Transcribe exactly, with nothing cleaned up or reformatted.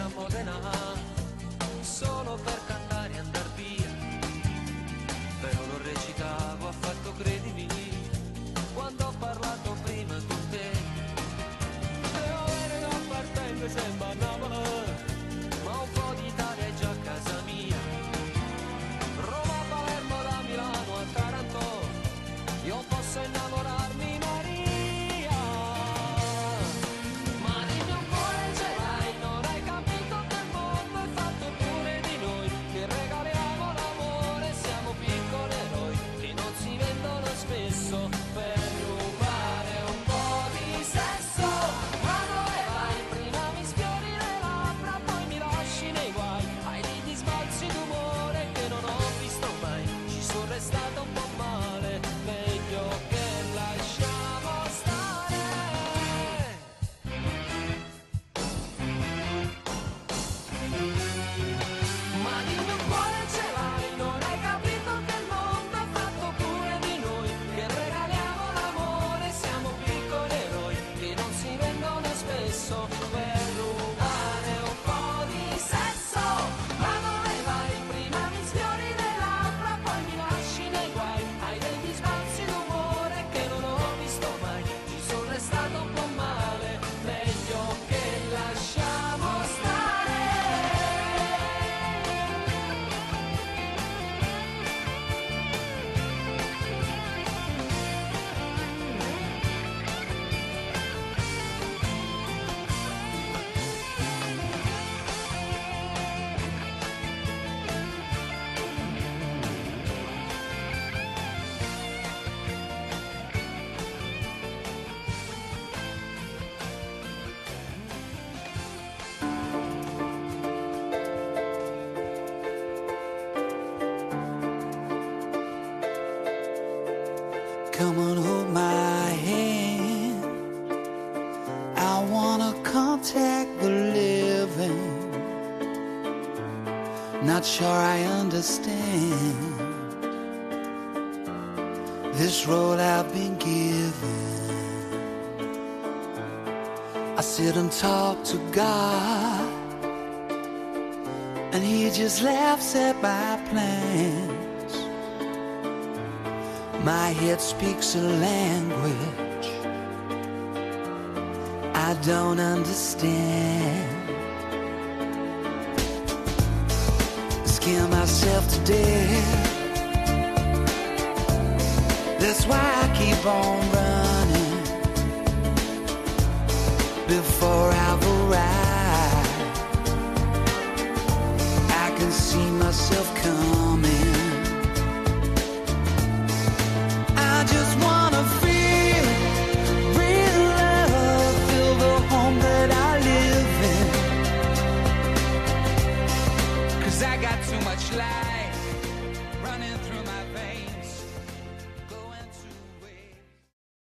Modena solo per cantare e andar via, però non recitavo affatto, credimi, quando ho parlato prima con te. Devo avere da partente sembra Napoli, ma un po' d'Italia è già casa mia. Roma, Palermo, da Milano a Taranto, io posso innamorarmi, Maria. Ma dimmi un cuore ce l'hai, non hai capito che il mondo è fatto pure di noi, che regaliamo l'amore, siamo piccoli eroi che non si vendono spesso per rubare un po' di sesso. Ma dove vai? Prima mi sfiori le labbra, poi mi lasci nei guai. Hai degli sbalzi d'umore che non ho visto mai, ci sono restato un po' male, meglio che lasciamo stare. Ma dimmi un cuore ce l'hai, non hai capito che il mondo è fatto pure di noi, che regaliamo l'amore, siamo piccoli eroi che non si vendono spesso per rubare un po' di sesso. Ma dove vai? Prima mi sfiori le labbra, poi mi lasci nei guai. Hai degli sbalzi d'umore che non ho visto mai, ci sono restato un po' male, meglio che lasciamo stare. Come on, hold my hand. I wanna contact the living. Not sure I understand this road I've been given. I sit and talk to God, and He just laughs at my plans. My head speaks a language I don't understand. Scare myself to death, that's why I keep on running before I've arrived. I can see myself coming. I just wanna feel real love, feel the home that I live in. 'Cause I got too much light